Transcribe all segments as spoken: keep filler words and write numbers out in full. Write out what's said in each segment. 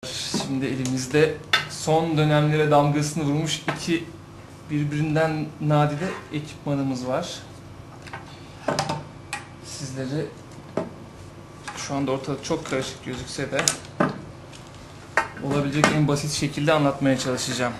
Şimdi elimizde son dönemlere damgasını vurmuş iki birbirinden nadide ekipmanımız var. Sizlere şu anda ortalık çok karışık gözükse de olabilecek en basit şekilde anlatmaya çalışacağım.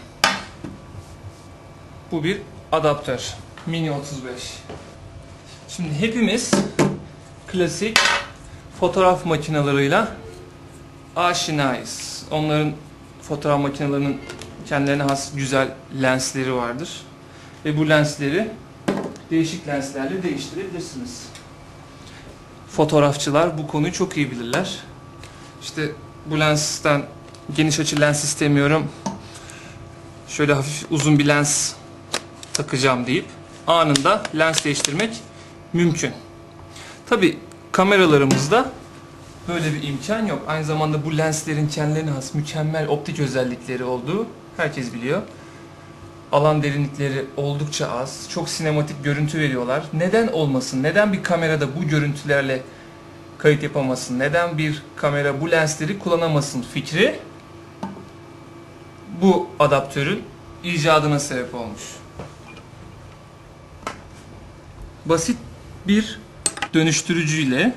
Bu bir adaptör. Mini otuz beş. Şimdi hepimiz klasik fotoğraf makineleriyle aşinayız. Onların fotoğraf makinelerinin kendilerine has güzel lensleri vardır. Ve bu lensleri değişik lenslerle değiştirebilirsiniz. Fotoğrafçılar bu konuyu çok iyi bilirler. İşte bu lensten geniş açı lens istemiyorum, şöyle hafif uzun bir lens takacağım deyip anında lens değiştirmek mümkün. Tabi kameralarımızda böyle bir imkan yok. Aynı zamanda bu lenslerin kendilerine has mükemmel optik özellikleri olduğu herkes biliyor. Alan derinlikleri oldukça az. Çok sinematik görüntü veriyorlar. Neden olmasın? Neden bir kamerada bu görüntülerle kayıt yapamasın? Neden bir kamera bu lensleri kullanamasın fikri bu adaptörün icadına sebep olmuş. Basit bir dönüştürücüyle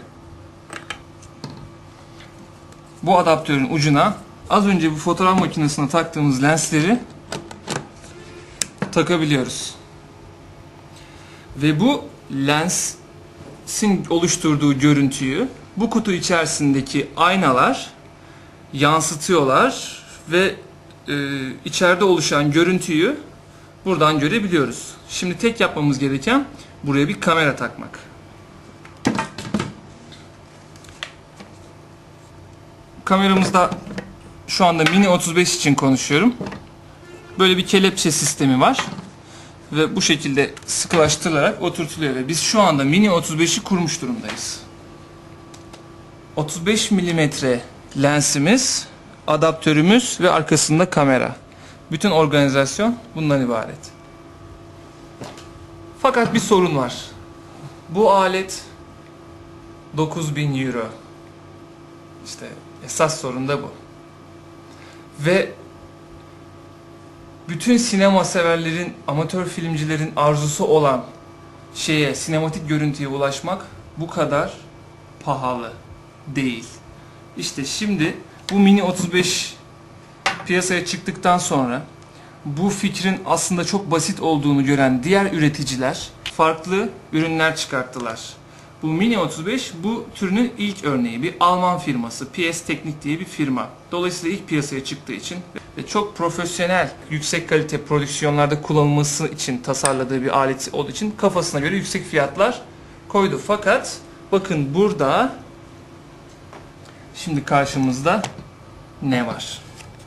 bu adaptörün ucuna az önce bu fotoğraf makinesine taktığımız lensleri takabiliyoruz. Ve bu lensin oluşturduğu görüntüyü bu kutu içerisindeki aynalar yansıtıyorlar ve e, içeride oluşan görüntüyü buradan görebiliyoruz. Şimdi tek yapmamız gereken buraya bir kamera takmak. Kameramızda şu anda Mini otuz beş için konuşuyorum. Böyle bir kelepçe sistemi var. Ve bu şekilde sıkılaştırılarak oturtuluyor. Ve biz şu anda Mini otuz beşi kurmuş durumdayız. otuz beş milimetre lensimiz, adaptörümüz ve arkasında kamera. Bütün organizasyon bundan ibaret. Fakat bir sorun var. Bu alet dokuz bin euro. İşte esas sorun da bu. Ve bütün sinema severlerin, amatör filmcilerin arzusu olan şeye, sinematik görüntüye ulaşmak bu kadar pahalı değil. İşte şimdi bu Mini otuz beş piyasaya çıktıktan sonra bu fikrin aslında çok basit olduğunu gören diğer üreticiler farklı ürünler çıkarttılar. Bu Mini otuz beş bu türünün ilk örneği. Bir Alman firması, P S Teknik diye bir firma. Dolayısıyla ilk piyasaya çıktığı için ve çok profesyonel, yüksek kalite prodüksiyonlarda kullanılması için tasarladığı bir alet olduğu için kafasına göre yüksek fiyatlar koydu. Fakat bakın burada şimdi karşımızda ne var?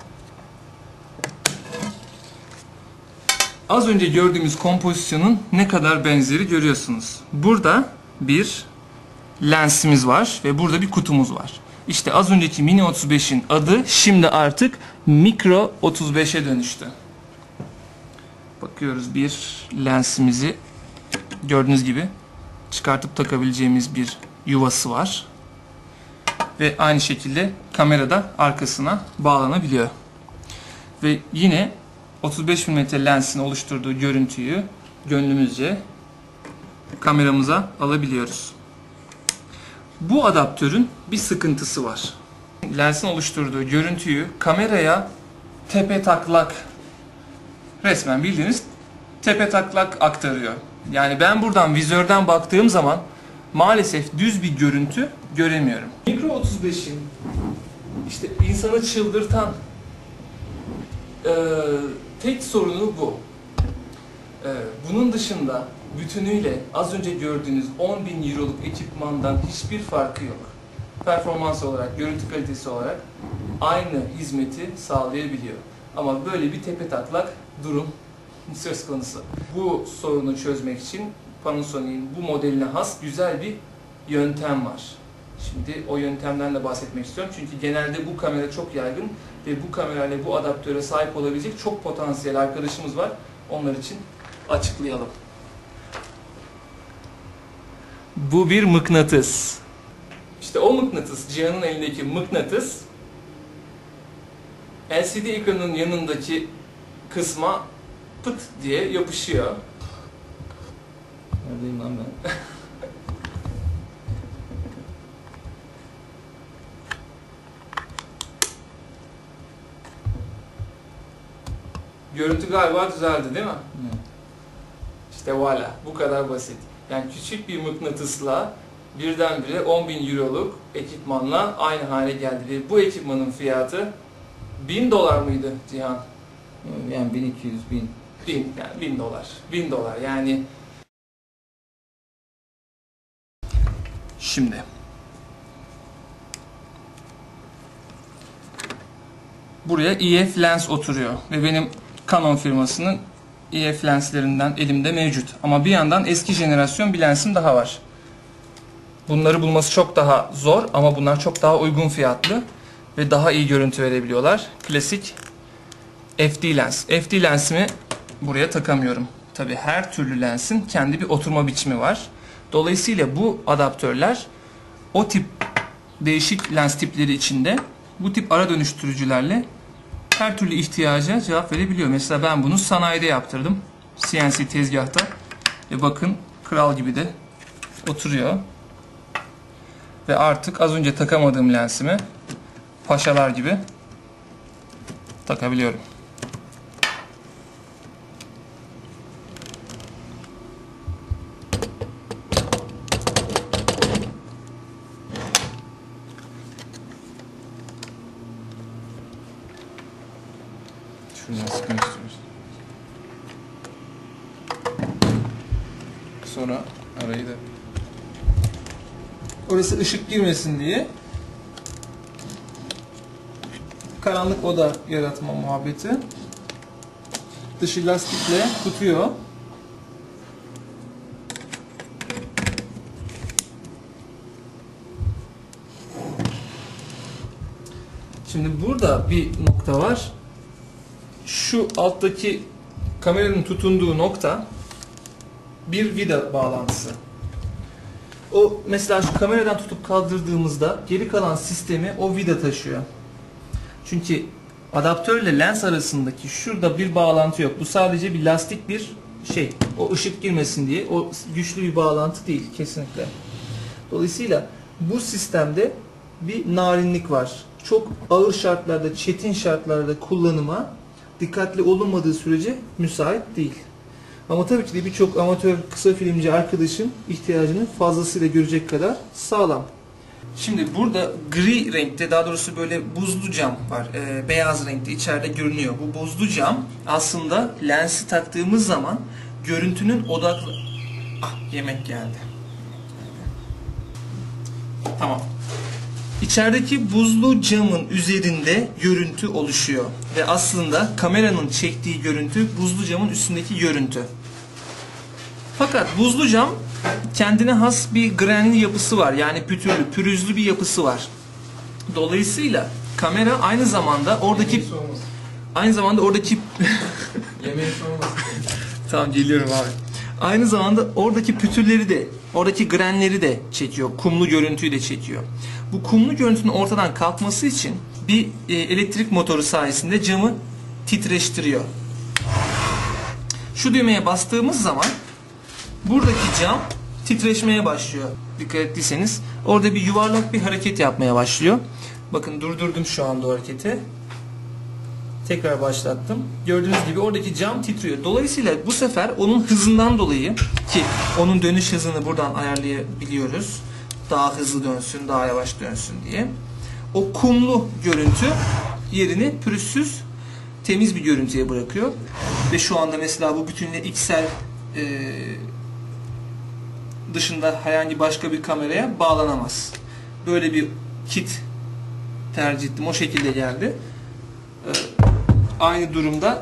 Az önce gördüğümüz kompozisyonun ne kadar benzeri görüyorsunuz. Burada bir lensimiz var ve burada bir kutumuz var. İşte az önceki Mini otuz beşin adı şimdi artık Micro otuz beşe dönüştü. Bakıyoruz, bir lensimizi gördüğünüz gibi çıkartıp takabileceğimiz bir yuvası var. Ve aynı şekilde kamerada arkasına bağlanabiliyor. Ve yine otuz beş milimetre lensin oluşturduğu görüntüyü gönlümüzce kameramıza alabiliyoruz. Bu adaptörün bir sıkıntısı var. Lensin oluşturduğu görüntüyü kameraya tepe taklak, resmen bildiğiniz tepe taklak aktarıyor. Yani ben buradan vizörden baktığım zaman maalesef düz bir görüntü göremiyorum. Micro otuz beşin işte insanı çıldırtan e, tek sorunu bu. E, bunun dışında bütünüyle az önce gördüğünüz on bin euroluk ekipmandan hiçbir farkı yok. Performans olarak, görüntü kalitesi olarak aynı hizmeti sağlayabiliyor. Ama böyle bir tepe taklak durum söz konusu. Bu sorunu çözmek için Panasonic'in bu modeline has güzel bir yöntem var. Şimdi o yöntemden de bahsetmek istiyorum. Çünkü genelde bu kamera çok yaygın ve bu kamerayla bu adaptöre sahip olabilecek çok potansiyel arkadaşımız var. Onlar için açıklayalım. Bu bir mıknatıs. İşte o mıknatıs, Cihan'ın elindeki mıknatıs L C D ekranın yanındaki kısma pıt diye yapışıyor. Neredeyim lan ben? Görüntü galiba düzeldi değil mi? Evet. İşte voilà, bu kadar basit. Yani küçük bir mıknatısla birdenbire on bin euroluk ekipmanla aynı hale geldi. Ve bu ekipmanın fiyatı bin dolar mıydı Cihan? Yani bin iki yüz bin. Bin, yani bin dolar. Bin dolar yani. Şimdi. Buraya E F lens oturuyor ve benim Canon firmasının E F lenslerinden elimde mevcut. Ama bir yandan eski jenerasyon bir lensim daha var. Bunları bulması çok daha zor ama bunlar çok daha uygun fiyatlı ve daha iyi görüntü verebiliyorlar. Klasik F D lens. F D lensimi buraya takamıyorum. Tabi her türlü lensin kendi bir oturma biçimi var. Dolayısıyla bu adaptörler o tip değişik lens tipleri içinde bu tip ara dönüştürücülerle her türlü ihtiyaca cevap verebiliyor. Mesela ben bunu sanayide yaptırdım. C N C tezgahta. Ve bakın kral gibi de oturuyor. Ve artık az önce takamadığım lensimi paşalar gibi takabiliyorum. Şuradan sıkmak istiyoruz. Sonra arayı da... Orası ışık girmesin diye karanlık oda yaratma muhabbeti. Dışı lastikle tutuyor. Şimdi burada bir nokta var. Şu alttaki kameranın tutunduğu nokta bir vida bağlantısı. O mesela şu kameradan tutup kaldırdığımızda geri kalan sistemi o vida taşıyor. Çünkü adaptörle lens arasındaki şurada bir bağlantı yok. Bu sadece bir lastik bir şey. O ışık girmesin diye. O güçlü bir bağlantı değil kesinlikle. Dolayısıyla bu sistemde bir narinlik var. Çok ağır şartlarda, çetin şartlarda kullanıma dikkatli olunmadığı sürece müsait değil. Ama tabii ki de birçok amatör kısa filmci arkadaşın ihtiyacını fazlasıyla görecek kadar sağlam. Şimdi burada gri renkte, daha doğrusu böyle buzlu cam var. E, beyaz renkte içeride görünüyor. Bu buzlu cam aslında lensi taktığımız zaman görüntünün odaklı... Ah, yemek geldi. Tamam. İçerideki buzlu camın üzerinde görüntü oluşuyor. Ve aslında kameranın çektiği görüntü buzlu camın üstündeki görüntü. Fakat buzlu cam kendine has bir granli yapısı var. Yani pütürlü, pürüzlü bir yapısı var. Dolayısıyla kamera aynı zamanda oradaki aynı zamanda oradaki Yemeği sormasın. Tamam, geliyorum abi. Aynı zamanda oradaki pütürleri de, oradaki grenleri de çekiyor. Kumlu görüntüyü de çekiyor. Bu kumlu görüntünün ortadan kalkması için bir e, elektrik motoru sayesinde camı titreştiriyor. Şu düğmeye bastığımız zaman buradaki cam titreşmeye başlıyor. Dikkat ettiyseniz orada bir yuvarlak bir hareket yapmaya başlıyor. Bakın durdurdum şu anda o hareketi. Tekrar başlattım. Gördüğünüz gibi oradaki cam titriyor. Dolayısıyla bu sefer onun hızından dolayı, ki onun dönüş hızını buradan ayarlayabiliyoruz. Daha hızlı dönsün, daha yavaş dönsün diye. O kumlu görüntü yerini pürüzsüz, temiz bir görüntüye bırakıyor. Ve şu anda mesela bu bütünle iksel e, dışında herhangi başka bir kameraya bağlanamaz. Böyle bir kit tercih ettim. O şekilde geldi. E, aynı durumda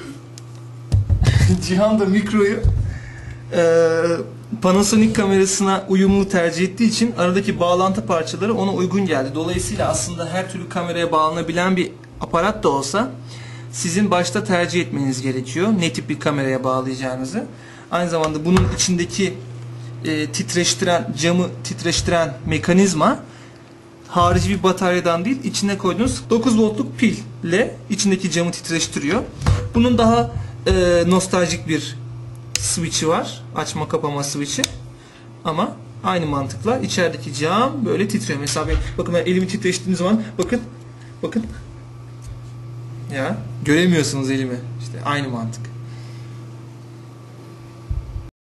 Cihan da mikroyu e, Panasonic kamerasına uyumlu tercih ettiği için aradaki bağlantı parçaları ona uygun geldi. Dolayısıyla aslında her türlü kameraya bağlanabilen bir aparat da olsa sizin başta tercih etmeniz gerekiyor ne tip bir kameraya bağlayacağınızı. Aynı zamanda bunun içindeki e, titreştiren, camı titreştiren mekanizma harici bir bataryadan değil, içine koyduğunuz dokuz voltluk pil ile içindeki camı titreştiriyor. Bunun daha e, nostaljik bir switch'i var. Açma kapama switch'i. Ama aynı mantıkla içerideki cam böyle titriyor. Mesela ben, bakın ben elimi titreştirdiğim zaman bakın bakın ya göremiyorsunuz elimi. İşte aynı mantık.